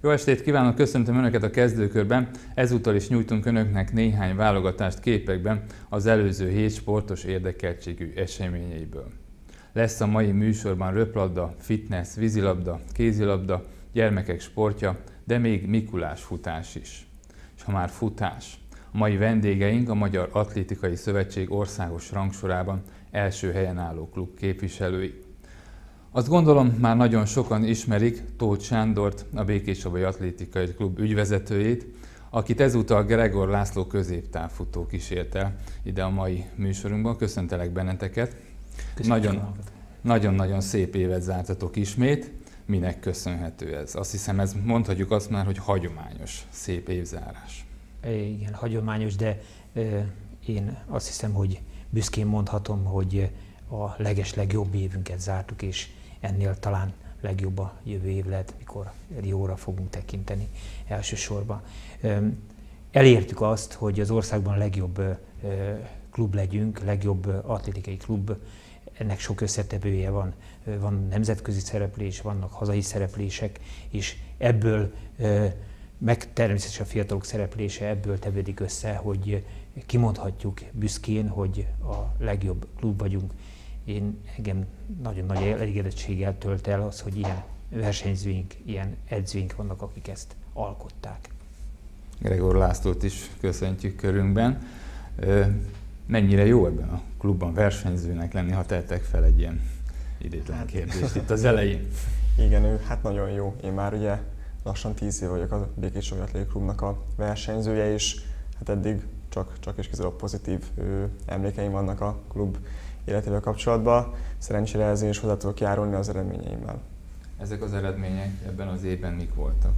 Jó estét kívánok, köszöntöm Önöket a kezdőkörben. Ezúttal is nyújtunk Önöknek néhány válogatást képekben az előző hét sportos érdekeltségű eseményeiből. Lesz a mai műsorban röplabda, fitness, vízilabda, kézilabda, gyermekek sportja, de még Mikulás futás is. És ha már futás, a mai vendégeink a Magyar Atlétikai Szövetség országos rangsorában első helyen álló klub képviselői. Azt gondolom, már nagyon sokan ismerik Tóth Sándort, a Békéscsabai Atlétikai Klub ügyvezetőjét, akit ezúttal Gregor László középtávfutó kísért el ide a mai műsorunkban. Köszöntelek benneteket. Nagyon-nagyon szép évet zártatok ismét. Minek köszönhető ez? Azt hiszem, ez mondhatjuk azt már, hogy hagyományos, szép évzárás. Igen, hagyományos, de én azt hiszem, hogy büszkén mondhatom, hogy a legeslegjobb évünket zártuk, és ennél talán legjobb a jövő év lehet, mikor Rióra fogunk tekinteni elsősorban. Elértük azt, hogy az országban a legjobb klub legyünk, legjobb atlétikai klub. Ennek sok összetevője van. Van nemzetközi szereplés, vannak hazai szereplések, és ebből, meg természetesen a fiatalok szereplése ebből tevődik össze, hogy kimondhatjuk büszkén, hogy a legjobb klub vagyunk. Engem nagyon nagy elégedettséggel tölt el az, hogy ilyen versenyzőink, ilyen edzőink vannak, akik ezt alkották. Gregor Lászlót is köszöntjük körünkben. Mennyire jó ebben a klubban versenyzőnek lenni, ha tettek fel egy ilyen idétlen kérdést itt az elején? Igen, hát nagyon jó. Én már ugye lassan 10 év vagyok a Békéscsabai Atlétikai Klubnak a versenyzője, és hát eddig csak és kizárólag pozitív emlékeim vannak a klub életével kapcsolatban. Szerencsére ezzel is hozzá tudok járulni az eredményeimmel. Ezek az eredmények ebben az évben mik voltak?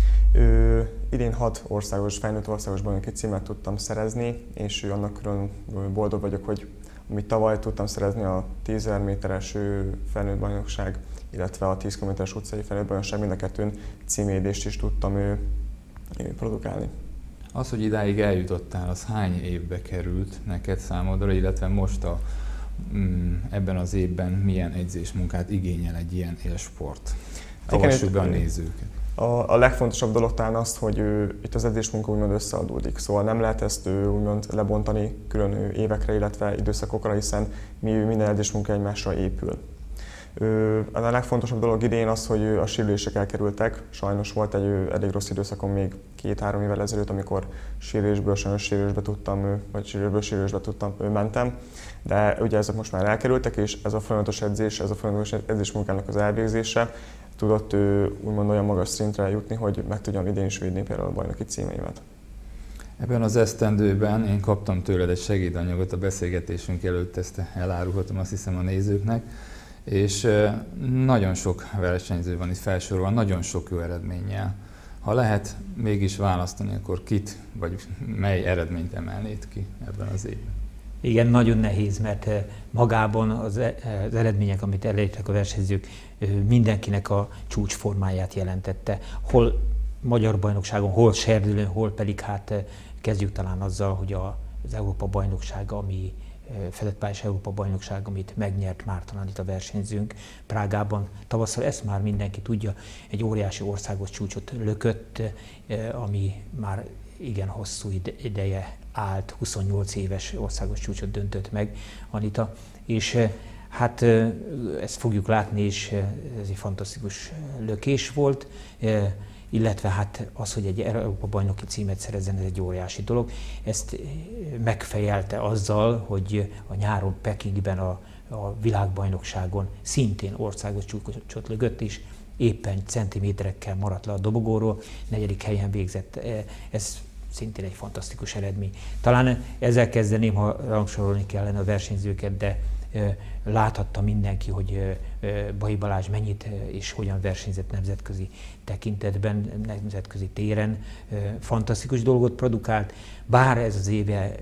Idén 6 felnőtt országos bajnoki címet tudtam szerezni, és annak külön boldog vagyok, hogy amit tavaly tudtam szerezni a 10.000 méteres felnőtt bajnokság, illetve a 10 km-es utcai felnőtt bajnokság, mind a kettőn címvédést is tudtam produkálni. Az, hogy idáig eljutottál, az hány évbe került neked számodra, illetve most ebben az évben milyen edzésmunkát igényel egy ilyen élsport? Avassuk be a nézőket. A legfontosabb dolog talán az, hogy itt az edzésmunka úgymond összeadódik. Szóval nem lehet ezt úgymond lebontani külön évekre, illetve időszakokra, hiszen minden edzésmunka egymásra épül. A legfontosabb dolog idén az, hogy a sérülések elkerültek. Sajnos volt egy elég rossz időszakom még 2-3 évvel ezelőtt, amikor sérülésből tudtam, mentem. De ugye ezek most már elkerültek, és ez a folyamatos edzésmunkának az elvégzése tudott úgymond olyan magas szintre jutni, hogy meg tudjam idén is védni például a bajnoki címeimet. Ebben az esztendőben én kaptam tőled egy segédanyagot a beszélgetésünk előtt, ezt elárulhatom azt hiszem a nézőknek, és nagyon sok versenyző van itt felsorolva, nagyon sok jó eredménnyel. Ha lehet mégis választani, akkor kit vagy mely eredményt emelnéd ki ebben az évben? Igen, nagyon nehéz, mert magában az eredmények, amit elértek a versenyzők, mindenkinek a csúcsformáját jelentette. Hol magyar bajnokságon, hol serdülőn, hol pedig hát kezdjük talán azzal, hogy az Európa-bajnokság, ami fedettpályás Európa-bajnokság, amit megnyert már talán itt a versenyzőnk Prágában tavasszal, ezt már mindenki tudja, egy óriási országos csúcsot lökött, ami már igen hosszú ideje állt, 28 éves országos csúcsot döntött meg Anita, és hát ezt fogjuk látni, és ez egy fantasztikus lökés volt, illetve hát az, hogy egy Európa-bajnoki címet szerezzen, ez egy óriási dolog. Ezt megfejelte azzal, hogy a nyáron Pekingben a világbajnokságon szintén országos csúcsot lökött, és éppen centiméterekkel maradt le a dobogóról, 4. helyen végzett. Ez szintén egy fantasztikus eredmény. Talán ezzel kezdeném, ha rangsorolni kellene a versenyzőket, de láthatta mindenki, hogy Baji Balázs mennyit és hogyan versenyzett nemzetközi tekintetben, nemzetközi téren. Fantasztikus dolgot produkált, bár ez az éve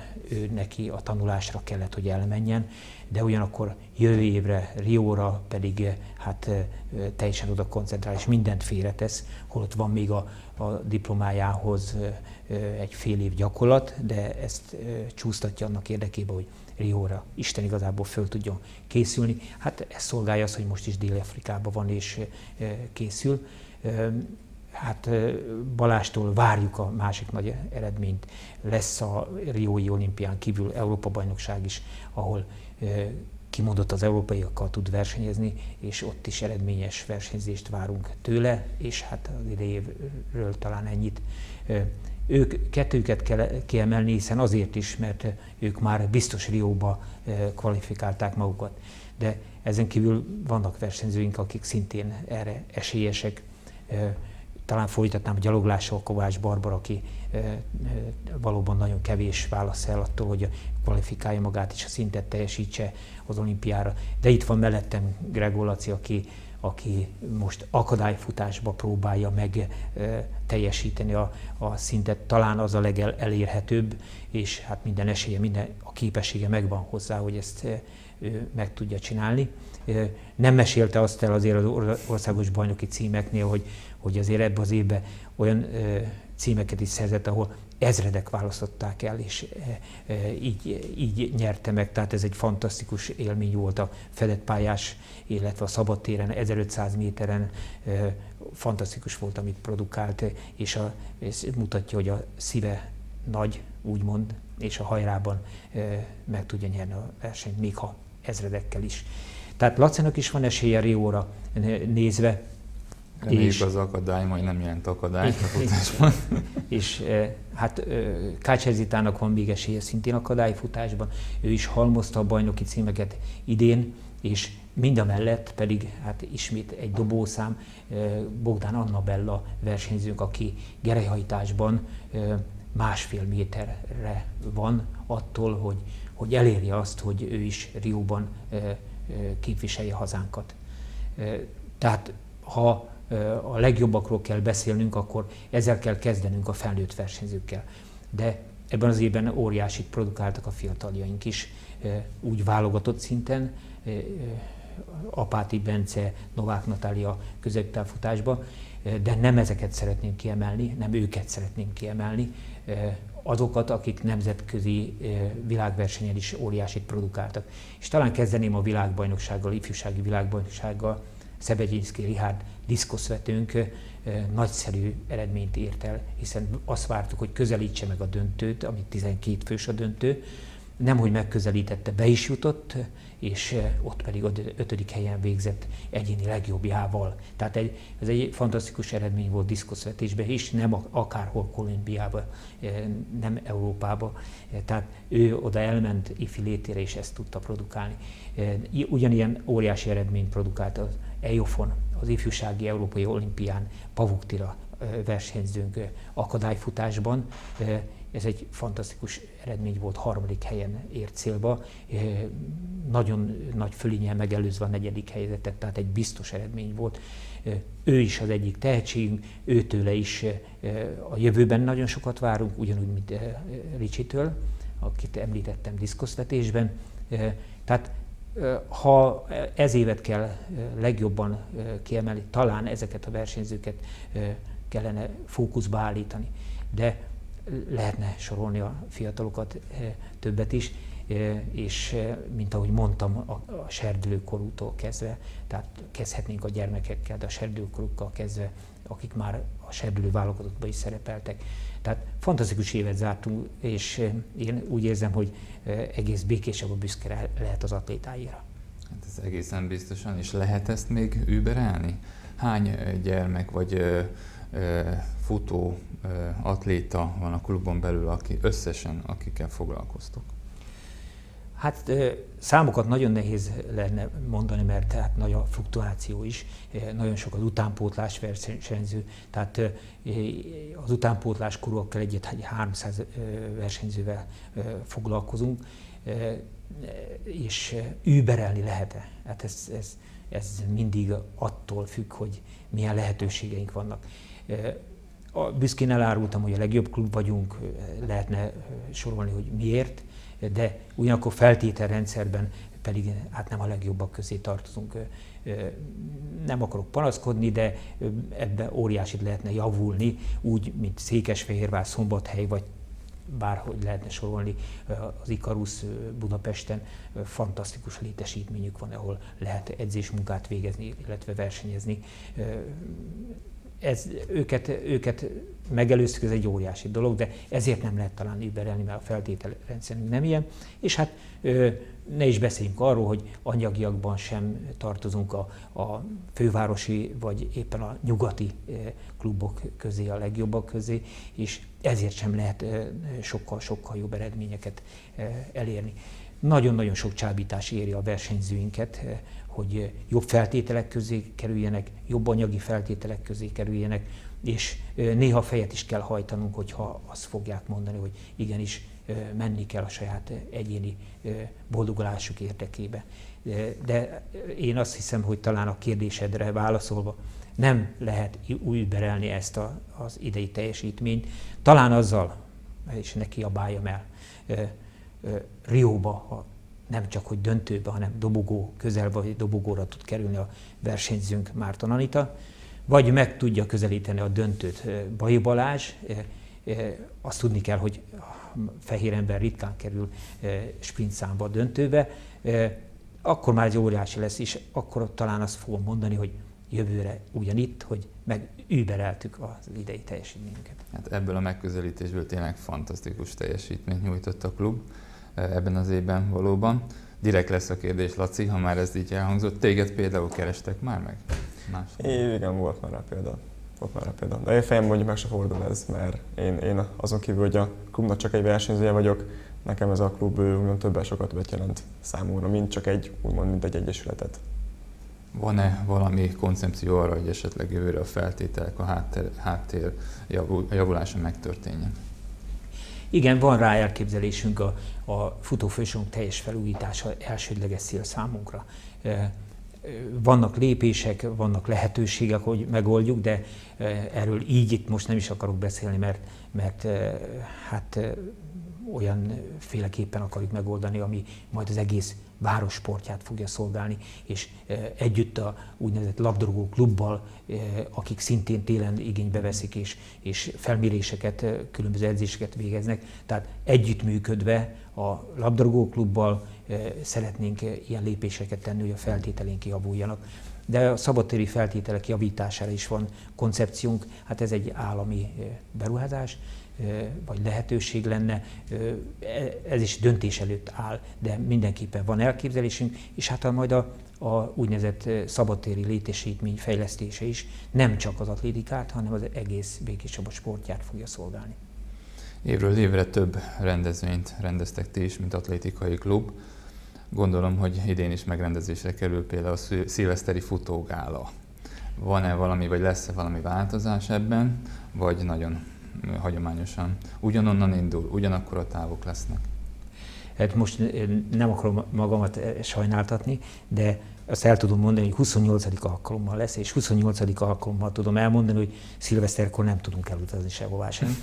ő neki a tanulásra kellett, hogy elmenjen, de ugyanakkor jövő évre, Rióra pedig hát teljesen oda koncentrál, és mindent félretesz, holott van még a diplomájához egy fél év gyakorlat, de ezt csúsztatja annak érdekében, hogy Rióra Isten igazából föl tudjon készülni. Hát ez szolgálja az, hogy most is Dél-Afrikában van és készül. hát Balástól várjuk a másik nagy eredményt. Lesz a Riói olimpián kívül Európa-bajnokság is, ahol kimondott az európaiakkal tud versenyezni, és ott is eredményes versenyzést várunk tőle, és hát az idejéről talán ennyit. Kettőjüket kell kiemelni, hiszen azért is, mert ők már biztos Rióba kvalifikálták magukat. De ezen kívül vannak versenyzőink, akik szintén erre esélyesek. Talán folytatnám a gyaloglással Kovács Barbara, aki valóban nagyon kevés válasz el attól, hogy kvalifikálja magát és a szintet teljesítse az olimpiára. De itt van mellettem Gregor Laci, aki most akadályfutásba próbálja meg teljesíteni a szintet. Talán az a legelérhetőbb, és hát minden esélye, a képessége megvan hozzá, hogy ezt ő meg tudja csinálni. Nem mesélte azt el azért az országos bajnoki címeknél, hogy azért ebben az évben olyan címeket is szerzett, ahol ezredek választották el, és így nyerte meg. Tehát ez egy fantasztikus élmény volt a fedett pályás, illetve a szabadtéren, 1500 méteren. Fantasztikus volt, amit produkált, és ez mutatja, hogy a szíve nagy, úgymond, és a hajrában meg tudja nyerni a versenyt, még ha ezredekkel is. Tehát Lacinak is van esélye Rióra nézve. Reméljük az akadály majd nem jelent akadályt a futásban. És hát Kács Zitának van még esélye szintén akadályfutásban. Ő is halmozta a bajnoki címeket idén, és mindamellett pedig hát ismét egy dobószám, Bogdán Annabella versenyzőnk, aki gerelyhajtásban 1,5 méterre van attól, hogy elérje azt, hogy ő is Rióban képviselje hazánkat. Tehát ha a legjobbakról kell beszélnünk, akkor ezzel kell kezdenünk a felnőtt versenyzőkkel. De ebben az évben óriásit produkáltak a fiataljaink is, úgy válogatott szinten, Apáti Bence, Novák Natália középtávfutásba, de nem ezeket szeretném kiemelni, nem őket szeretném kiemelni, azokat, akik nemzetközi világversenyen is óriásit produkáltak. És talán kezdeném a világbajnoksággal, ifjúsági világbajnoksággal. Szebegyinszky Richárd diszkoszvetőnk nagyszerű eredményt ért el, hiszen azt vártuk, hogy közelítse meg a döntőt, amit 12 fős a döntő. Nemhogy megközelítette, be is jutott, és ott pedig a 5. helyen végzett egyéni legjobbjával. Tehát ez egy fantasztikus eredmény volt diszkoszvetésben, és nem akárhol Kolumbiában, nem Európában. Tehát ő oda elment ifi létére, és ezt tudta produkálni. Ugyanilyen óriási eredményt produkált az EIOF-on, az ifjúsági európai olimpián Pavuk Tira versenyzőnk akadályfutásban. Ez egy fantasztikus eredmény volt, 3. helyen ért célba, nagyon nagy fölénnyel megelőzve a 4. helyezettet, tehát egy biztos eredmény volt. Ő is az egyik tehetségünk, őtőle is a jövőben nagyon sokat várunk, ugyanúgy, mint Ricsitől, akit említettem diszkoszvetésben. Tehát ha ez évet kell legjobban kiemelni, talán ezeket a versenyzőket kellene fókuszba állítani. De lehetne sorolni a fiatalokat többet is, és mint ahogy mondtam, a serdülőkorútól kezdve, tehát kezdhetnénk a gyermekekkel, de a serdülőkorukkal kezdve, akik már a serdülő válogatottban is szerepeltek. Tehát fantasztikus évet zártunk, és én úgy érzem, hogy egész békésebb, büszke lehet az atlétáira. Hát ez egészen biztosan, és lehet ezt még überelni? Hány gyermek vagy futó, atléta van a klubon belül, akikkel foglalkoztok? Hát számokat nagyon nehéz lenne mondani, mert hát nagy a fluktuáció is, nagyon sok az utánpótlás versenyző, tehát az utánpótlás korúakkal egy 300 versenyzővel foglalkozunk, és überelni lehet-e? Hát ez mindig attól függ, hogy milyen lehetőségeink vannak. Büszkén elárultam, hogy a legjobb klub vagyunk, lehetne sorolni, hogy miért, de ugyanakkor feltételrendszerben pedig hát nem a legjobbak közé tartozunk. Nem akarok panaszkodni, de ebben óriásit lehetne javulni, úgy, mint Székesfehérvár, Szombathely, vagy bárhogy lehetne sorolni, az Ikarus Budapesten fantasztikus létesítményük van, ahol lehet edzésmunkát végezni, illetve versenyezni. őket megelőztük, ez egy óriási dolog, de ezért nem lehet talán überelni, mert a feltételrendszerünk nem ilyen. És hát ne is beszéljünk arról, hogy anyagiakban sem tartozunk a fővárosi vagy éppen a nyugati klubok közé, a legjobbak közé, és ezért sem lehet sokkal jobb eredményeket elérni. Nagyon-nagyon sok csábítás éri a versenyzőinket, hogy jobb feltételek közé kerüljenek, jobb anyagi feltételek közé kerüljenek, és néha fejet is kell hajtanunk, hogyha azt fogják mondani, hogy igenis menni kell a saját egyéni boldogulásuk érdekébe. De én azt hiszem, hogy talán a kérdésedre válaszolva nem lehet újberelni ezt az idei teljesítményt. Talán azzal, és ne kiabáljam el, Rióba, nem csak hogy döntőbe, hanem dobogó közelbe, vagy dobogóra tud kerülni a versenyzőnk Márton Anita, vagy meg tudja közelíteni a döntőt Baji Balázs. Azt tudni kell, hogy fehér ember ritkán kerül sprintszámba a döntőbe, akkor már egy óriási lesz, és akkor talán azt fogom mondani, hogy jövőre ugyanitt, hogy megübereltük az idei teljesítményünket. Hát ebből a megközelítésből tényleg fantasztikus teljesítményt nyújtott a klub ebben az évben valóban. Direkt lesz a kérdés, Laci, ha már ez így elhangzott. Téged például kerestek már meg? Igen, volt már rá példa. De én fejem mondjuk meg se fordul ez, mert én azon kívül, hogy a klubnak csak egy versenyzője vagyok, nekem ez a klub úgymond többel sokat többet jelent számomra, mint egy egyesületet. Van-e valami koncepció arra, hogy esetleg jövőre a feltételek, a háttér javulása megtörténjen? Igen, van rá elképzelésünk, a futófősorunk teljes felújítása elsődleges cél számunkra. Vannak lépések, vannak lehetőségek, hogy megoldjuk, de erről így itt most nem is akarok beszélni, mert olyan féleképpen akarjuk megoldani, ami majd az egész város sportját fogja szolgálni, és együtt a úgynevezett labdarúgó klubbal, akik szintén télen igénybe veszik, és felméréseket, különböző edzéseket végeznek. Tehát együttműködve a labdarúgó klubbal szeretnénk ilyen lépéseket tenni, hogy a feltételénk javuljanak. De a szabadtéri feltételek javítására is van koncepciónk, hát ez egy állami beruházás, vagy lehetőség lenne, ez is döntés előtt áll, de mindenképpen van elképzelésünk, és hát majd a úgynevezett szabadtéri létesítmény fejlesztése is nem csak az atlétikát, hanem az egész Békés Csaba sportját fogja szolgálni. Évről évre több rendezvényt rendeztek ti is, mint atlétikai klub. Gondolom, hogy idén is megrendezésre kerül például a szilveszteri futógála. Van-e valami, vagy lesz-e valami változás ebben, vagy nagyon hagyományosan ugyanonnan indul, ugyanakkor a távok lesznek? Hát most nem akarom magamat sajnáltatni, de azt el tudom mondani, hogy 28. alkalommal lesz, és 28. alkalommal tudom elmondani, hogy szilveszterkor nem tudunk elutazni sehová sem.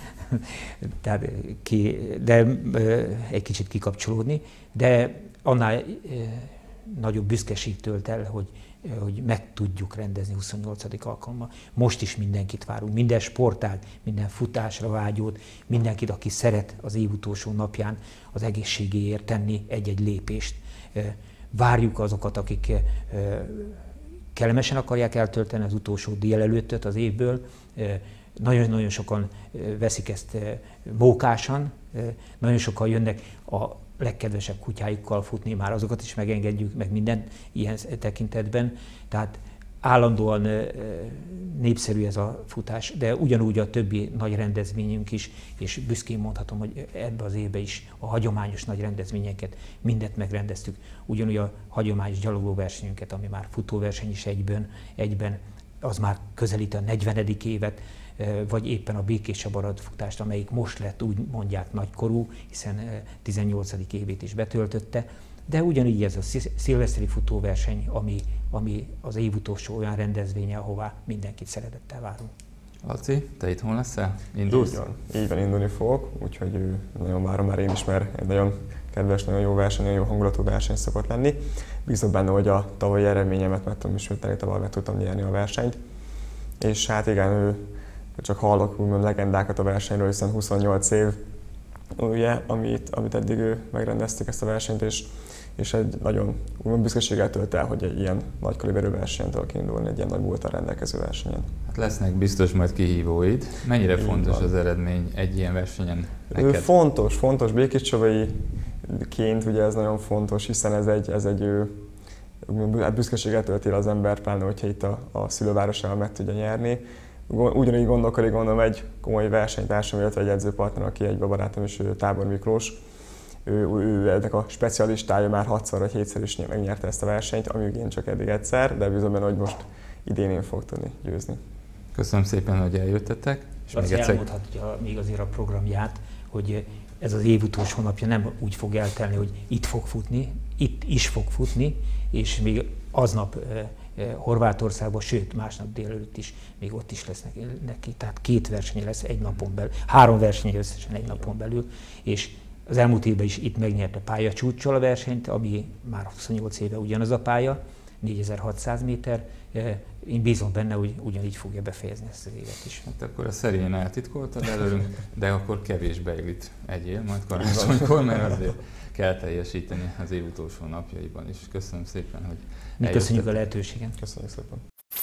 De egy kicsit kikapcsolódni, de annál nagyobb büszkeség tölt el, hogy meg tudjuk rendezni 28. alkalommal. Most is mindenkit várunk, minden sportág, minden futásra vágyót, mindenkit, aki szeret az év utolsó napján az egészségéért tenni egy-egy lépést. Várjuk azokat, akik kellemesen akarják eltölteni az utolsó délelőttöt az évből. Nagyon-nagyon sokan veszik ezt mókásan, nagyon sokan jönnek a legkedvesebb kutyájukkal futni, már azokat is megengedjük, meg minden ilyen tekintetben. Tehát állandóan népszerű ez a futás, de ugyanúgy a többi nagy rendezvényünk is, és büszkén mondhatom, hogy ebbe az évben is a hagyományos nagy rendezvényeket mindet megrendeztük. Ugyanúgy a hagyományos gyalogóversenyünket, ami már futóverseny is egyben, az már közelít a 40. évet, vagy éppen a Békés Csaba futást, amelyik most lett, úgy mondják, nagykorú, hiszen 18. évét is betöltötte. De ugyanígy ez a szilveszteri futóverseny, ami az év utolsó olyan rendezvénye, ahová mindenkit szeretettel várunk. Laci, te itthon leszel? Indulsz? Így van, indulni fogok, úgyhogy nagyon várom már én is, mert egy nagyon kedves, nagyon jó verseny, nagyon jó hangulatú verseny szokott lenni. Bízom benne, hogy a tavalyi eredményemet meg tudom ismételni, tavaly meg tudtam nyerni a versenyt. És hát igen, csak hallok úgymond legendákat a versenyről, hiszen 28 év, ugye, amit eddig megrendezték ezt a versenyt, és egy nagyon büszkeséggel tölt el, hogy egy ilyen nagy kaliberű versenyen tudok indulni, egy ilyen nagy múlttal rendelkező versenyen. Hát lesznek biztos majd kihívóid. Mennyire fontos az eredmény egy ilyen versenyen neked? Fontos. Békéscsabaiként ugye ez nagyon fontos, hiszen ez egy büszkeséggel tölti el az ember, pláne hogyha itt a szülővárosában meg tudja nyerni. Ugyanígy gondolkodik, gondolom, egy komoly versenytársam, illetve egy edzőpartner, aki egy barátom is, Tábor Miklós. Ő ennek a specialistája, már 6-szor vagy 7-szer is megnyerte ezt a versenyt, amíg én csak eddig egyszer, de bízom benne, hogy most idén én fog tudni győzni. Köszönöm szépen, hogy eljöttetek. És még egyszer elmondhatja még azért a programját, hogy ez az év utolsó napja nem úgy fog eltelni, hogy itt is fog futni, és még aznap Horvátországban, sőt másnap délelőtt is, még ott is lesznek neki. Tehát 2 verseny lesz egy napon belül, 3 verseny összesen egy napon belül, és az elmúlt évben is itt megnyerte pályacsúccsal a versenyt, ami már 28 éve ugyanaz a pálya, 4600 méter. Én bízom benne, hogy ugyanígy fogja befejezni ezt az évet is. Hát akkor a szerényen eltitkoltad előlünk, de akkor kevés beiglit egyél majd karácsonykor, mert azért kell teljesíteni az év utolsó napjaiban is. Köszönöm szépen, hogy mi köszönjük a lehetőséget. Köszönjük szépen.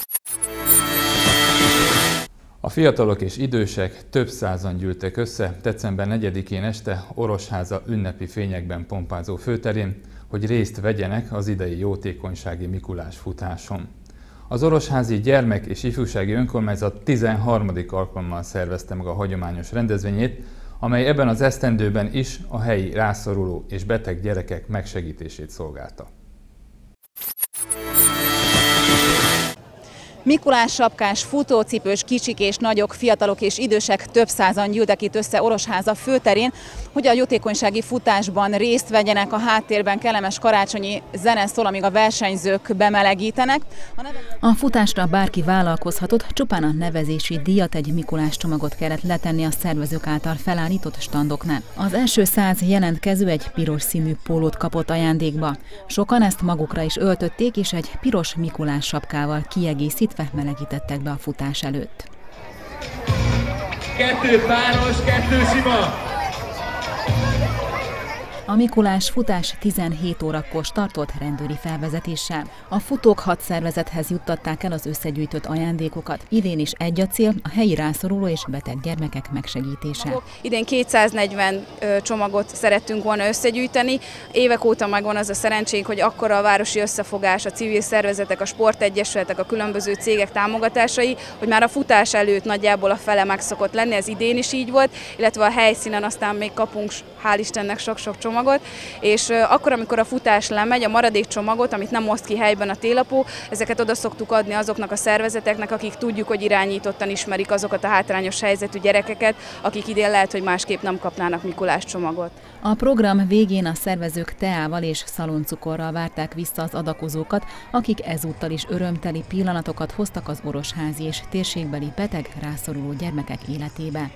A fiatalok és idősek több százan gyűltek össze december 4-én este Orosháza ünnepi fényekben pompázó főterén, hogy részt vegyenek az idei jótékonysági Mikulás futáson. Az Orosházi Gyermek és Ifjúsági Önkormányzat 13. alkalommal szervezte meg a hagyományos rendezvényét, amely ebben az esztendőben is a helyi rászoruló és beteg gyerekek megsegítését szolgálta. Mikulás sapkás, futócipős, kicsik és nagyok, fiatalok és idősek több százan gyűltek itt össze Orosháza főterén, hogy a jótékonysági futásban részt vegyenek. A háttérben kellemes karácsonyi zene szól, amíg a versenyzők bemelegítenek. A futásra bárki vállalkozhatott, csupán a nevezési díjat, egy Mikulás csomagot kellett letenni a szervezők által felállított standoknál. Az első 100 jelentkező egy piros színű pólót kapott ajándékba. Sokan ezt magukra is öltötték, és egy piros Mikulás sapkával kiegészítve melegítettek be a futás előtt. 2 páros, 2 sima! A Mikulás futás 17 órakor startolt rendőri felvezetéssel. A futók 6 szervezethez juttatták el az összegyűjtött ajándékokat. Idén is egy a cél, a helyi rászoruló és beteg gyermekek megsegítése. Idén 240 csomagot szerettünk volna összegyűjteni. Évek óta megvan az a szerencsénk, hogy akkora a városi összefogás, a civil szervezetek, a sportegyesületek, a különböző cégek támogatásai, hogy már a futás előtt nagyjából a fele meg szokott lenni, ez idén is így volt, illetve a helyszínen aztán még kapunk, hál' Istennek, sok-sok csomagot, és akkor, amikor a futás lemegy, a maradék csomagot, amit nem oszt ki helyben a télapó, ezeket oda szoktuk adni azoknak a szervezeteknek, akik tudjuk, hogy irányítottan ismerik azokat a hátrányos helyzetű gyerekeket, akik idén lehet, hogy másképp nem kapnának Mikulás csomagot. A program végén a szervezők teával és szaloncukorral várták vissza az adakozókat, akik ezúttal is örömteli pillanatokat hoztak az orosházi és térségbeli beteg, rászoruló gyermekek életébe.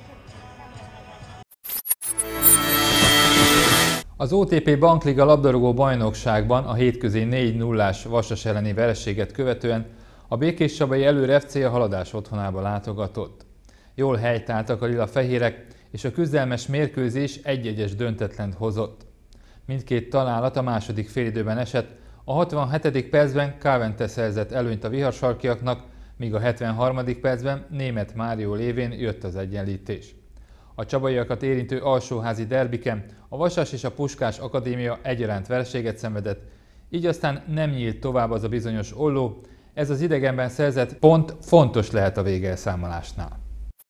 Az OTP Bankliga labdarúgó bajnokságban a hétközi 4-0-ás Vasas elleni vereséget követően a Békéscsabai Előre FC a Haladás otthonába látogatott. Jól helytáltak a lila-fehérek, és a küzdelmes mérkőzés 1-1-es döntetlent hozott. Mindkét találat a második félidőben esett, a 67. percben Kávente szerzett előnyt a viharsarkiaknak, míg a 73. percben Németh Mário lévén jött az egyenlítés. A csabaiakat érintő alsóházi derbiken a Vasas és a Puskás Akadémia egyaránt vereséget szenvedett, így aztán nem nyílt tovább az a bizonyos olló, ez az idegenben szerzett pont fontos lehet a végelszámolásnál.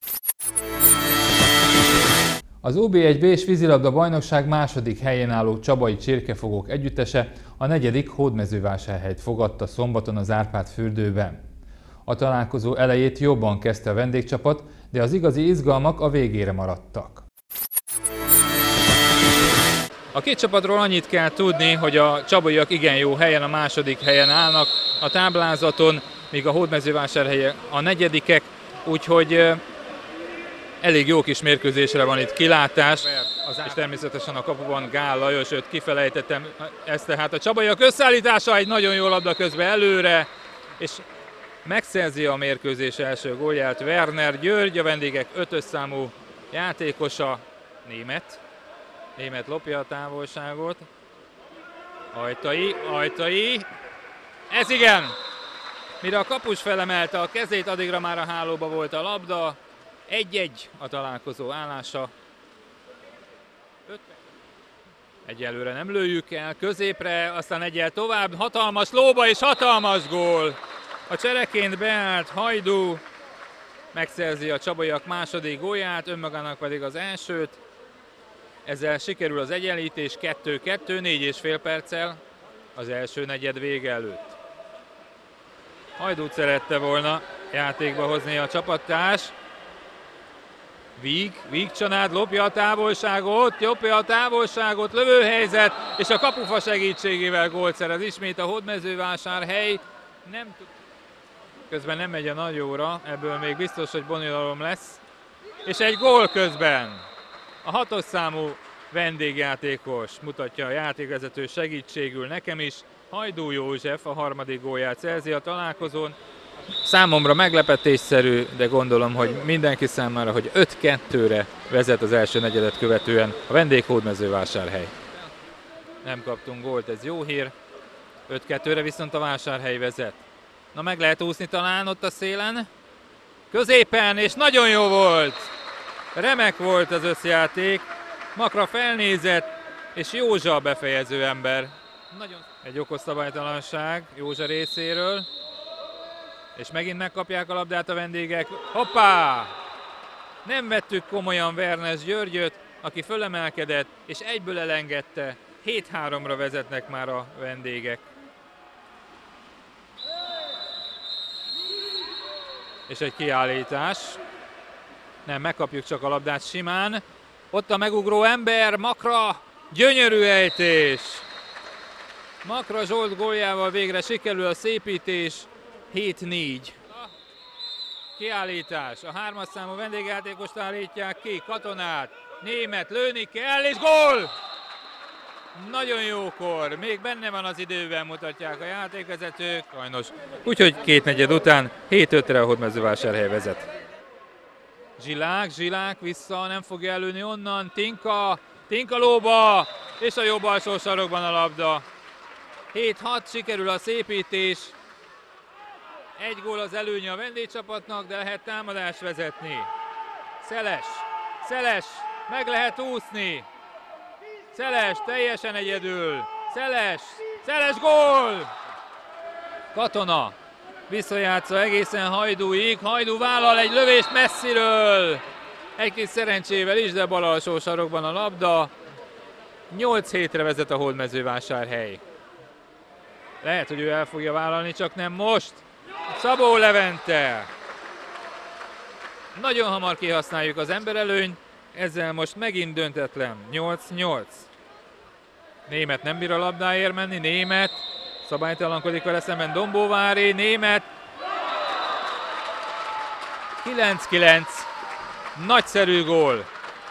Az OB1B-s vízilabda bajnokság második helyén álló Csabai Csirkefogók együttese a 4. Hódmezővásárhelyt fogadta szombaton az Árpád-fürdőben. A találkozó elejét jobban kezdte a vendégcsapat, de az igazi izgalmak a végére maradtak. A két csapatról annyit kell tudni, hogy a csabaiak igen jó helyen, a második helyen állnak a táblázaton, míg a Hódmezővásárhelye a 4. úgyhogy elég jó kis mérkőzésre van itt kilátás, és természetesen a kapuban Gál Lajos, őt kifelejtettem ezt, tehát a csabaiak összeállítása egy nagyon jó labda közben előre, és megszerzi a mérkőzés első gólját Werner György, a vendégek 5-ös számú játékosa, Német lopja a távolságot. Ajtai. Ez igen! Mire a kapus felemelte a kezét, addigra már a hálóba volt a labda. 1-1 a találkozó állása. Egyelőre nem lőjük el, középre, aztán egyel tovább, hatalmas lóba és hatalmas gól. A csereként beállt Hajdú megszerzi a csabaiak második gólját, önmagának pedig az elsőt. Ezzel sikerül az egyenlítés 2-2, 4,5 perccel az első negyed vége előtt. Hajdút szerette volna játékba hozni a csapattárs. Víg Csanád lopja a távolságot, lövőhelyzet, és a kapufa segítségével gólt szerez ismét a Hódmezővásárhely. Közben nem megy a nagy óra, ebből még biztos, hogy bonyolulom lesz. És egy gól közben. A 6-os számú vendégjátékos mutatja a játékvezető segítségül nekem is. Hajdú József a harmadik gólját szerzi a találkozón. Számomra meglepetésszerű, de gondolom, hogy mindenki számára, hogy 5-2-re vezet az első negyedet követően a vendég Hódmezővásárhely. Nem kaptunk gólt, ez jó hír. 5-2-re viszont a Vásárhely vezet. Na meg lehet úszni talán ott a szélen. Középen, és nagyon jó volt! Remek volt az összjáték. Makra felnézett, és Józsa a befejező ember. Egy okos szabálytalanság Józsa részéről. És megint megkapják a labdát a vendégek. Hoppá! Nem vettük komolyan Vernes Györgyöt, aki fölemelkedett, és egyből elengedte. 7-3-ra vezetnek már a vendégek. És egy kiállítás. Nem, megkapjuk csak a labdát simán. Ott a megugró ember, Makra, gyönyörű ejtés. Makra Zsolt góljával végre sikerül a szépítés. 7-4. Kiállítás. A 3-as számú vendégjátékost állítják ki. Katonát. Német lőni kell, és gól! Nagyon jókor. Még benne van az időben, mutatják a játékvezetők. Sajnos. Úgyhogy kétnegyed után 7-5-re a Hódmezővásárhely vezet. Zsilák vissza, nem fogja előni onnan. Tinka lóba, és a jobb alsó sarokban a labda. 7-6, sikerül a szépítés. Egy gól az előnye a vendégcsapatnak, de lehet támadást vezetni. Szeles, meg lehet úszni. Szeles, teljesen egyedül. Szeles gól! Katona visszajátsza egészen Hajdúig. Hajdú vállal egy lövést messziről. Egy kis szerencsével is, de bal alsó sarokban a labda. 8-7-re vezet a Hódmezővásárhely. Lehet, hogy ő el fogja vállalni, csak nem most. Szabó Levente. Nagyon hamar kihasználjuk az emberelőnyt, ezzel most megint döntetlen. 8-8. Német nem bír a labdáért menni, Német szabálytalankodik vele szemben Dombóvári, Német. 9-9. Nagyszerű gól.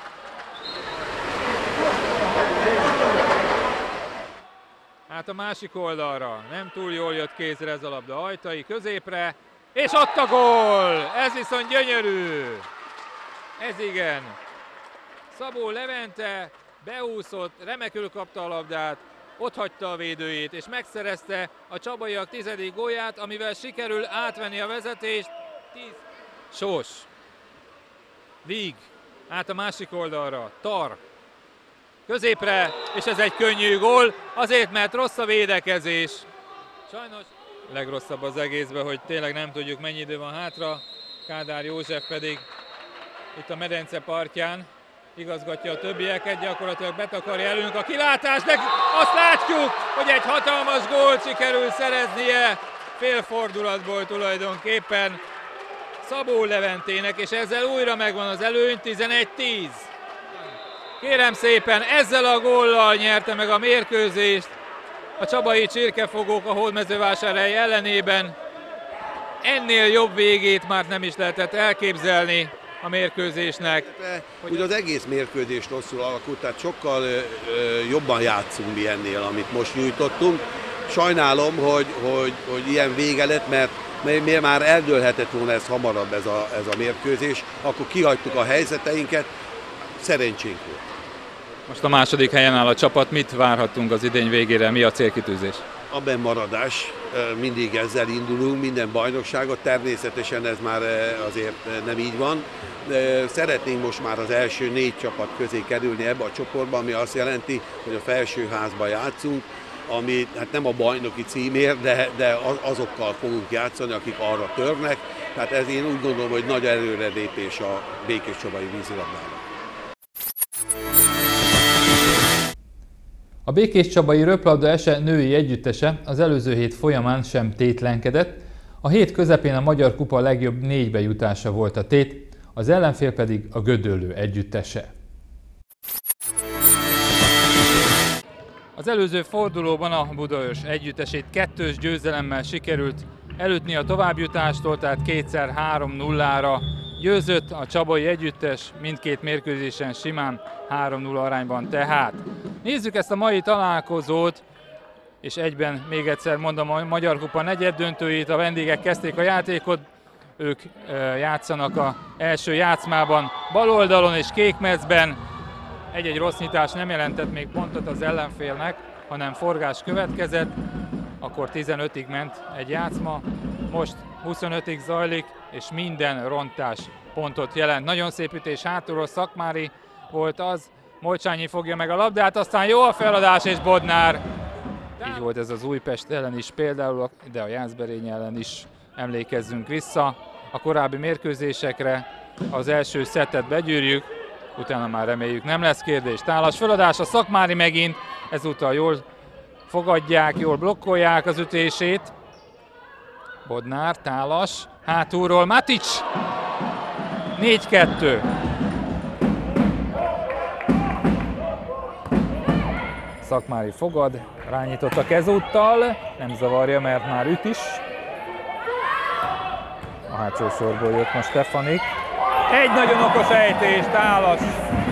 Hát a másik oldalra nem túl jól jött kézre ez a labda, Ajtai középre, és ott a gól! Ez viszont gyönyörű! Ez igen. Szabó Levente beúszott, remekül kapta a labdát, ott hagyta a védőjét, és megszerezte a csabaiak 10. gólját, amivel sikerül átvenni a vezetést. 10. Sós. Víg. Át a másik oldalra. Tar. Középre, és ez egy könnyű gól, azért, mert rossz a védekezés. Sajnos legrosszabb az egészben, hogy tényleg nem tudjuk, mennyi idő van hátra. Kádár József pedig itt a medence partján igazgatja a többieket, gyakorlatilag betakarja előnk a kilátást, de azt látjuk, hogy egy hatalmas gólt sikerül szereznie félfordulatból tulajdonképpen Szabó Leventének, és ezzel újra megvan az előny, 11-10. Kérem szépen, ezzel a góllal nyerte meg a mérkőzést a csabai csirkefogók a Hódmezővásárhely ellenében. Ennél jobb végét már nem is lehetett elképzelni a mérkőzésnek. Ugye az egész mérkőzés rosszul alakult, tehát sokkal jobban játszunk mi ennél, amit most nyújtottunk. Sajnálom, hogy ilyen vége lett, mert már eldőlhetett volna ez hamarabb ez a mérkőzés, akkor kihagytuk a helyzeteinket. szerencsénk volt. Most a második helyen áll a csapat, mit várhatunk az idény végére, mi a célkitűzés? A bennmaradás, mindig ezzel indulunk, minden bajnokságot, természetesen ez már azért nem így van. Szeretnénk most már az első 4 csapat közé kerülni ebbe a csoportba, ami azt jelenti, hogy a felsőházban játszunk, ami hát nem a bajnoki címért, de azokkal fogunk játszani, akik arra törnek. Tehát ez én úgy gondolom, hogy nagy előrelépés a békéscsabai vízilabdának. A Békéscsabai Röplabda SE női együttese az előző hét folyamán sem tétlenkedett, a hét közepén a Magyar Kupa legjobb 4 bejutása volt a tét, az ellenfél pedig a Gödöllő együttese. Az előző fordulóban a Budaörs együttesét 2-s győzelemmel sikerült elütni a továbbjutástól, tehát 2-szer 3-0-ra győzött a csabai együttes, mindkét mérkőzésen simán 3-0 arányban tehát. Nézzük ezt a mai találkozót, és egyben még egyszer mondom a Magyar Kupa negyeddöntőjét, a vendégek kezdték a játékot, ők játszanak az első játszmában bal oldalon és kékmezben. Egy-egy rossz nyitás nem jelentett még pontot az ellenfélnek, hanem forgás következett, akkor 15-ig ment egy játszma, most 25-ig zajlik, és minden rontás pontot jelent. Nagyon szép ütés hátulról, Szakmári volt az, Molcsányi fogja meg a labdát, aztán jó a feladás, és Bodnár. Így volt ez az Újpest ellen is például, de a Jászberény ellen is emlékezzünk vissza. A korábbi mérkőzésekre az első szettet begyűrjük, utána már reméljük nem lesz kérdés. Tálas feladás, a Szakmári megint, ezúttal jól fogadják, jól blokkolják az ütését. Bodnár, Tálas, hátulról Matics, 4-2. Szakmári fogad, rányítottak ezúttal, nem zavarja, mert már üt is. A hátsó sorból jött most Stefanik. Egy nagyon okos ejtés, Tálas.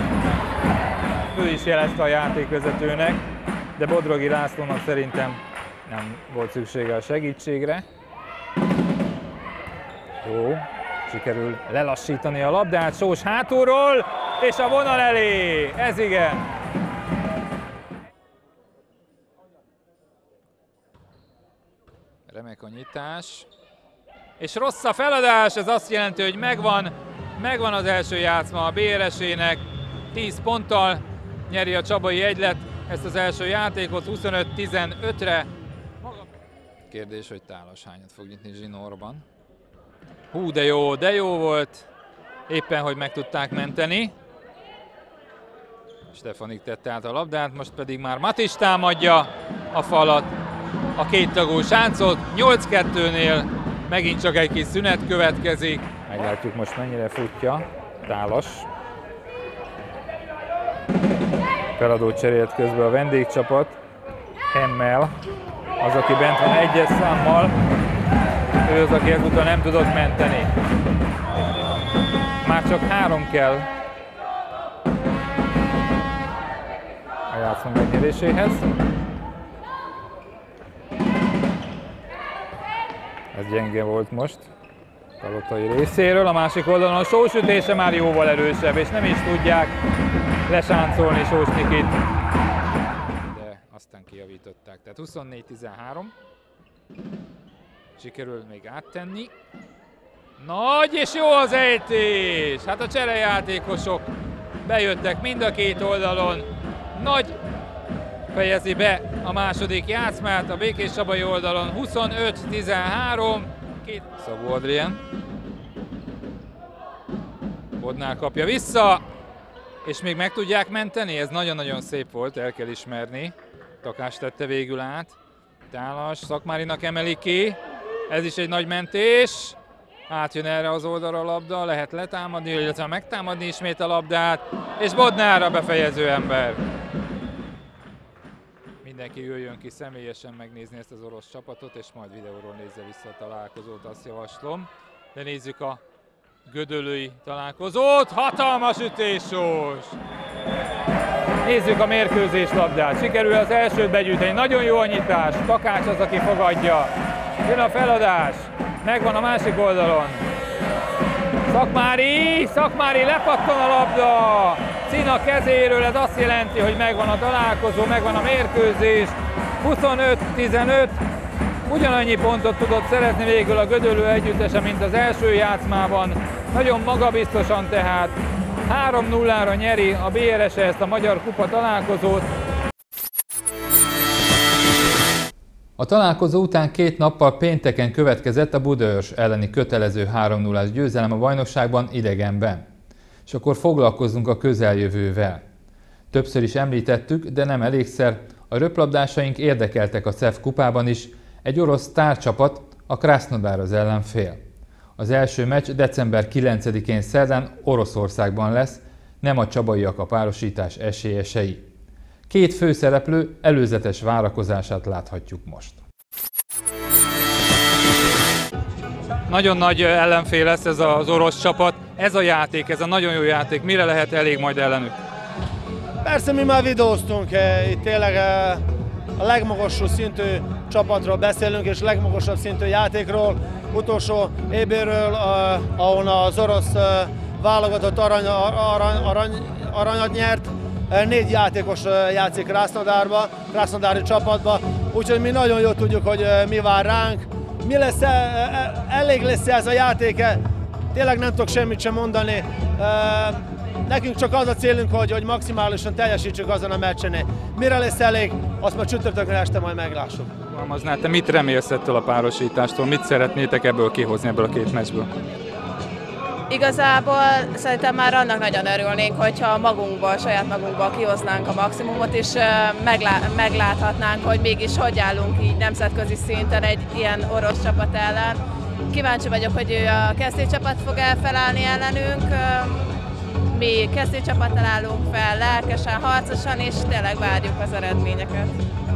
Ő is jelezte a játékvezetőnek, de Bodrogi Lászlónak szerintem nem volt szüksége a segítségre. Jó, sikerül lelassítani a labdát, Sós hátulról, és a vonal elé, ez igen. Remek a nyitás, és rossz a feladás, ez azt jelenti, hogy megvan az első játszma a BRS-ének, 10 ponttal nyeri a csabai egylet ezt az első játékot 25-15-re. Kérdés, hogy Tálas hányat fog nyitni zsinórban. Hú, de jó volt, éppen hogy meg tudták menteni. Stefanik tette át a labdát, most pedig már Matics támadja a falat, a kéttagú sáncot, 8-2-nél megint csak egy kis szünet következik. Meglátjuk most mennyire futja Tálas. Feladót cserélt közben a vendégcsapat. Hemmel az, aki bent van 1-es számmal. Ő az, aki ezúttal nem tudott menteni. Már csak 3 kell a játszma megnyeréséhez. Ez gyenge volt most Palottai részéről, a másik oldalon a Sós ütése már jóval erősebb, és nem is tudják lesáncolni Sós Nikit. De aztán kijavították, tehát 24-13. Sikerül még áttenni. Nagy és jó az ejtés! Hát a cserejátékosok bejöttek mind a két oldalon. Nagy fejezi be a második játszmát a Békéscsabai oldalon, 25-13. Szabó Adrien. Bodnár kapja vissza, és még meg tudják menteni. Ez nagyon-nagyon szép volt, el kell ismerni. Takás tette végül át. Tálas, Szakmárinak emeli ki. Ez is egy nagy mentés. Átjön erre az oldalra a labda, lehet letámadni, illetve megtámadni ismét a labdát. És Bodnár a befejező ember. Mindenki jöjjön ki személyesen megnézni ezt az orosz csapatot, és majd videóról nézze vissza a találkozót, azt javaslom. De nézzük a gödöllői találkozót, hatalmas ütés Sós! Nézzük a mérkőzés labdát, sikerül az elsőt begyűjteni, nagyon jó a nyitás, Takács az, aki fogadja. Jön a feladás, megvan a másik oldalon. Szakmári lepattan a labda! Cina kezéről, ez azt jelenti, hogy megvan a találkozó, megvan a mérkőzés. 25-15, ugyanannyi pontot tudott szerezni végül a Gödöllő együttese, mint az első játszmában. Nagyon magabiztosan tehát 3-0-ra nyeri a BRS ezt a Magyar Kupa találkozót. A találkozó után 2 nappal pénteken következett a Budaörs elleni kötelező 3-0-ás győzelem a bajnokságban idegenben. És akkor foglalkozzunk a közeljövővel. Többször is említettük, de nem elégszer, a röplabdásaink érdekeltek a CEF kupában is, egy orosz sztárcsapat, a Krasnodar az ellenfél. Az első meccs december 9-én szerdán Oroszországban lesz, nem a csabaiak a párosítás esélyesei. 2 főszereplő előzetes várakozását láthatjuk most. Nagyon nagy ellenfél lesz ez az orosz csapat. Ez a játék, ez a nagyon jó játék, mire lehet elég majd ellenük? Persze mi már videóztunk, itt tényleg a legmagasabb szintű csapatról beszélünk, és legmagasabb szintű játékról. Utolsó EB-ről, ahol az orosz válogatott aranyat nyert. 4 játékos játszik Krasnodári csapatba, úgyhogy mi nagyon jól tudjuk, hogy mi vár ránk. Mi lesz, elég lesz ez a játék, tényleg nem tudok semmit sem mondani. Nekünk csak az a célunk, hogy maximálisan teljesítsük azon a meccsen. Mire lesz elég, azt majd csütörtökön este majd meglássuk. Te mit remélsz ettől a párosítástól? Mit szeretnétek ebből kihozni, ebből a 2 meccsből? Igazából szerintem már annak nagyon örülnénk, hogyha saját magunkból kihoznánk a maximumot, és megláthatnánk, hogy mégis hogy állunk így nemzetközi szinten egy ilyen orosz csapat ellen. Kíváncsi vagyok, hogy a kezdőcsapat fog-e felállni ellenünk. Mi kezdőcsapattal állunk fel, lelkesen, harcosan, és tényleg várjuk az eredményeket.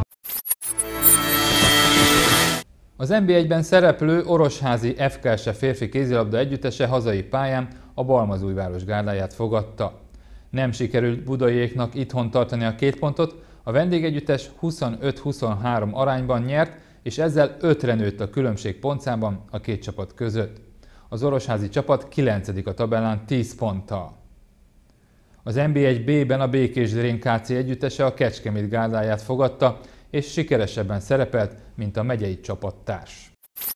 Az NB1-ben szereplő Orosházi FKS férfi kézilabda együttese hazai pályán a Balmazújváros gárdáját fogadta. Nem sikerült budaiéknak itthon tartani a 2 pontot, a vendégegyüttes 25-23 arányban nyert, és ezzel 5-re nőtt a különbség pontszámban a 2 csapat között. Az orosházi csapat 9. a tabellán 10 ponttal. Az NB1B-ben a Békés-Zrén KC együttese a Kecskemét gárdáját fogadta, és sikeresebben szerepelt, mint a megyei csapattárs.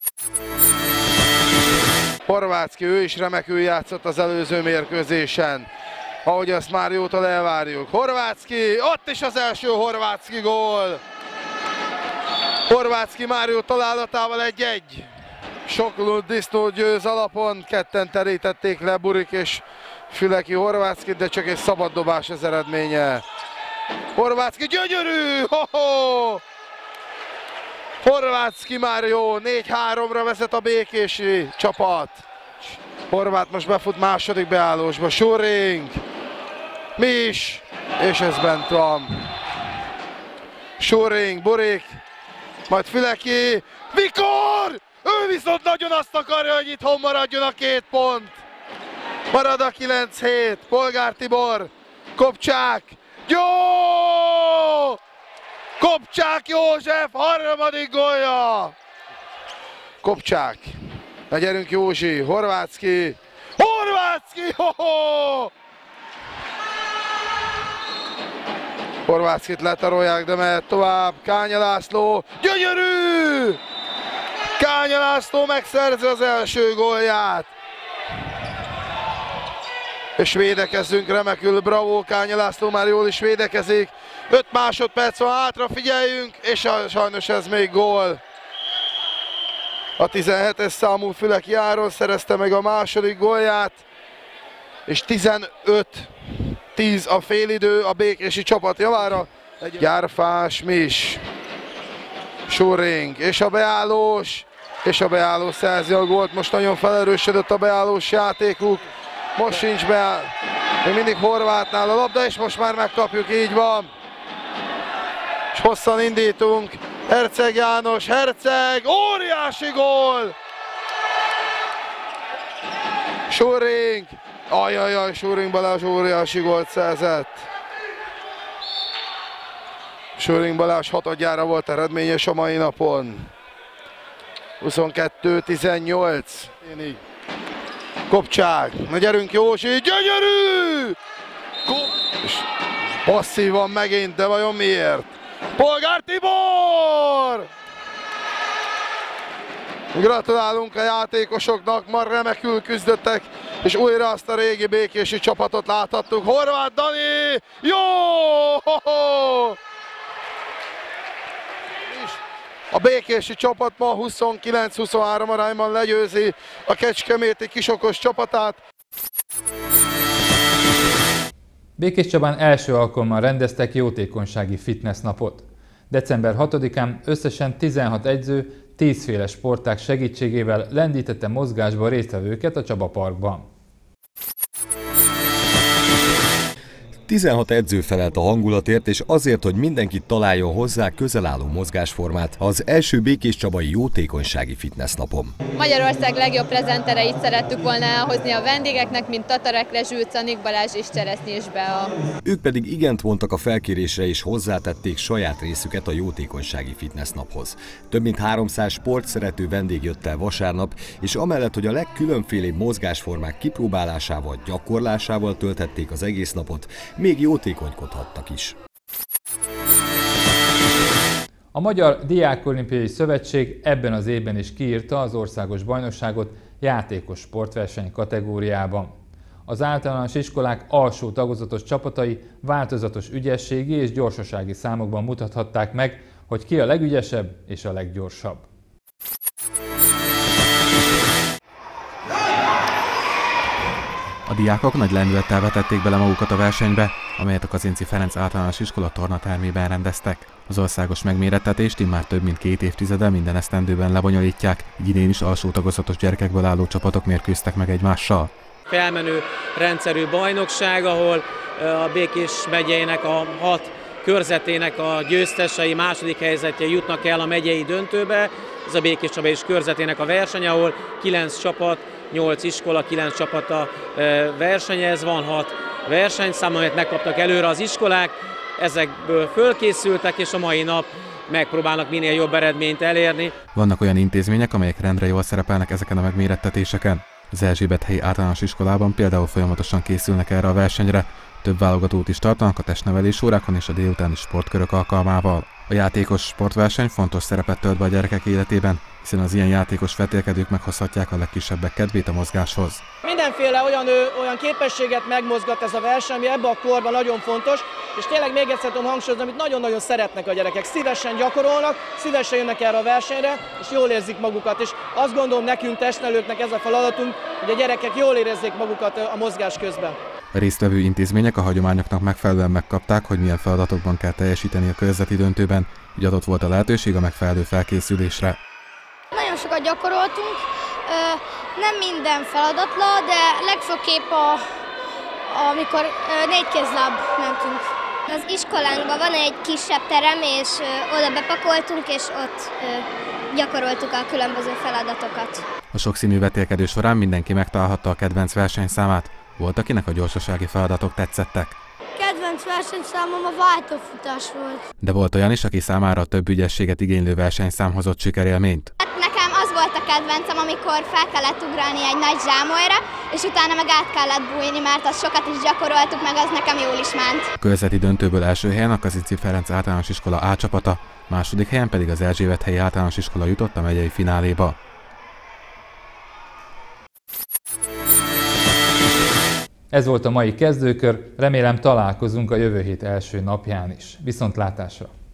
Horváthki, ő is remekül játszott az előző mérkőzésen, ahogy azt Máriótól elvárjuk. Horváthki, ott is az első Horváthki gól! Horváthki Márió találatával 1-1. Sok disznó győz alapon, 2-en terítették le Burik és Füleki Horváthkit, de csak egy szabad dobás az eredménye. Horváthki gyönyörű! Ho-ho! Horváthki Mário 4-3-ra vezet a békési csapat. Horváth most befut második beállósba. Schuring, Mis, és ez bent van. Schuring, Burik, majd Füleki. Vikor! Ő viszont nagyon azt akarja, hogy itthon maradjon a 2 pont. Marad a 9-7. Polgár Tibor, Kopcsák. Jó! Kopcsák József, 3. gólja! Kopcsák. Na gyerünk Józsi, Horváthki. Horváthki, ho-ho! Horváthkit letarolják, de mehet tovább. Kánya László, gyönyörű! Kánya László megszerzi az első gólját. És védekezzünk remekül, bravo, Kánya László már jól is védekezik. 5 másodperc van hátra, figyeljünk, és sajnos ez még gól. A 17-es számú Füleki Áron szerezte meg a második gólját, és 15-10 a félidő a békési csapat javára. Gyárfás Mis, Schuring, és a beállós szerzi a gólt. Most nagyon felerősödött a beállós játékuk. Most sincs be, még mindig Horváthnál a labda, és most már megkapjuk, így van. És hosszan indítunk. Herceg János, Herceg, óriási gól! Schuring, ajajaj, Schuring Balázs óriási gólt szerzett. Schuring Balázs 6-adjára volt eredményes a mai napon. 22-18. Kopcsák, na gyerünk Józsi, gyönyörű! És passzívan megint, de vajon miért? Polgár Tibor! Gratulálunk a játékosoknak, már remekül küzdöttek, és újra azt a régi békési csapatot láthattuk. Horváth Dani! Jó! A békési csapat ma 29-23 arányban legyőzi a kecskeméti Kisokos csapatát. Békéscsabán első alkalommal rendeztek jótékonysági fitness napot. December 6-án összesen 16 edző 10 féle sportág segítségével lendítette mozgásba résztvevőket a Csaba Parkban. 16 edző felelt a hangulatért, és azért, hogy mindenki találjon hozzá közel álló mozgásformát az első békéscsabai jótékonysági fitness napon. Magyarország legjobb prezentereit szerettük volna elhozni a vendégeknek, mint Tatarek Rezső, Canik Balázs és Cseresznyés Bea. Ők pedig igent mondtak a felkérésre, és hozzátették saját részüket a jótékonysági fitness naphoz. Több mint 300 sportszerető vendég jött el vasárnap, és amellett, hogy a legkülönfélébb mozgásformák kipróbálásával, gyakorlásával tölthették az egész napot, még jótékonykodhattak is. A Magyar Diákolimpiai Szövetség ebben az évben is kiírta az országos bajnokságot játékos sportverseny kategóriában. Az általános iskolák alsó tagozatos csapatai változatos ügyességi és gyorsasági számokban mutathatták meg, hogy ki a legügyesebb és a leggyorsabb. A diákok nagy lendülettel vetették bele magukat a versenybe, amelyet a Kazinczy Ferenc általános iskola tornatermében rendeztek. Az országos megmérettetést immár több mint 2 évtizede minden esztendőben lebonyolítják, így idén is alsó tagozatos gyerekekből álló csapatok mérkőztek meg egymással. Felmenő rendszerű bajnokság, ahol a Békés megyének a 6 körzetének a győztesei második helyzetjei jutnak el a megyei döntőbe. Ez a Békéscsaba és körzetének a verseny, ahol 9 csapat, 8 iskola, 9 csapata versenyez, van 6 versenyszám, amelyet megkaptak előre az iskolák, ezekből fölkészültek, és a mai nap megpróbálnak minél jobb eredményt elérni. Vannak olyan intézmények, amelyek rendre jól szerepelnek ezeken a megmérettetéseken. Az Erzsébethelyi általános iskolában például folyamatosan készülnek erre a versenyre, több válogatót is tartanak a testnevelés órákon és a délutáni sportkörök alkalmával. A játékos sportverseny fontos szerepet tölt be a gyerekek életében, hiszen az ilyen játékos vetélkedők meghozhatják a legkisebbek kedvét a mozgáshoz. Mindenféle olyan képességet megmozgat ez a verseny, ami ebben a korban nagyon fontos, és tényleg még egyszer tudom hangsúlyozni, amit nagyon-nagyon szeretnek a gyerekek. Szívesen gyakorolnak, szívesen jönnek erre a versenyre, és jól érzik magukat. És azt gondolom, nekünk testnevelőknek ez a feladatunk, hogy a gyerekek jól érezzék magukat a mozgás közben. A résztvevő intézmények a hagyományoknak megfelelően megkapták, hogy milyen feladatokban kell teljesíteni a körzeti döntőben, így adott volt a lehetőség a megfelelő felkészülésre. Nagyon sokat gyakoroltunk, nem minden feladatla, de legfőképp amikor 4 kézláb mentünk. Az iskolánkban van egy kisebb terem, és oda bepakoltunk, és ott gyakoroltuk a különböző feladatokat. A sokszínű vetélkedő során mindenki megtalálhatta a kedvenc versenyszámát. Volt, akinek a gyorsasági feladatok tetszettek. Kedvenc versenyszámom a váltófutás volt. De volt olyan is, aki számára a több ügyességet igénylő versenyszám hozott sikerélményt. Nekem az volt a kedvencem, amikor fel kellett ugrani egy nagy zsámolyra, és utána meg át kellett bújni, mert azt sokat is gyakoroltuk, meg az nekem jól is ment. A körzeti döntőből első helyen a Kazinczy Ferenc általános iskola A csapata, második helyen pedig az Erzsébethelyi általános iskola jutott a megyei fináléba. Ez volt a mai kezdőkör, remélem találkozunk a jövő hét első napján is. Viszontlátásra!